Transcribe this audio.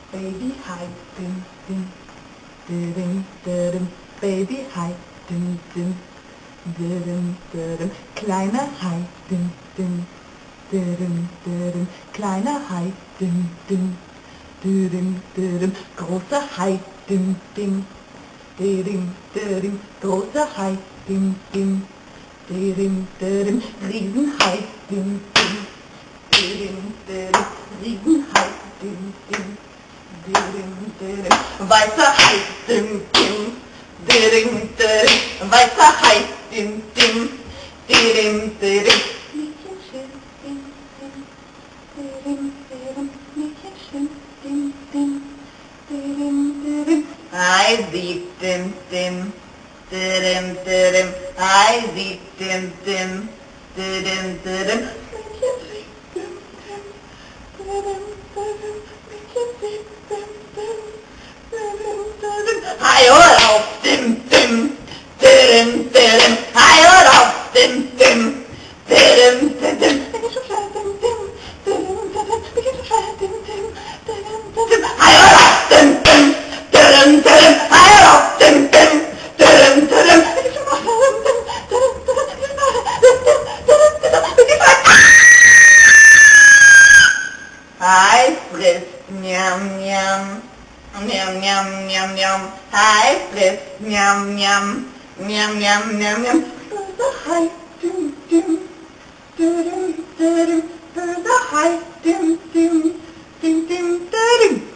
Baby hi, dim, dim, dim, dim, Baby hi, dim, dim, dim, kleiner Hai, dim, dim, dim, kleiner Hai, dim, dim, großer Hai, dim, dim, großer Hai, dim, Riesenhai, dim, Riesenhai, dim, weißer Hai, dim, weißer Hai, dim, Mädchenschön, Mädchenschön, Hai sieht Hai sieht Hai hör auf, Hai hör auf, Hai hör auf, Hai hör auf, Hai frisst, njam, njam, njam, njam, njam, njam, Hai frisst, njam, njam, njam, njam, njam, njam, böser Hai, böser Hai,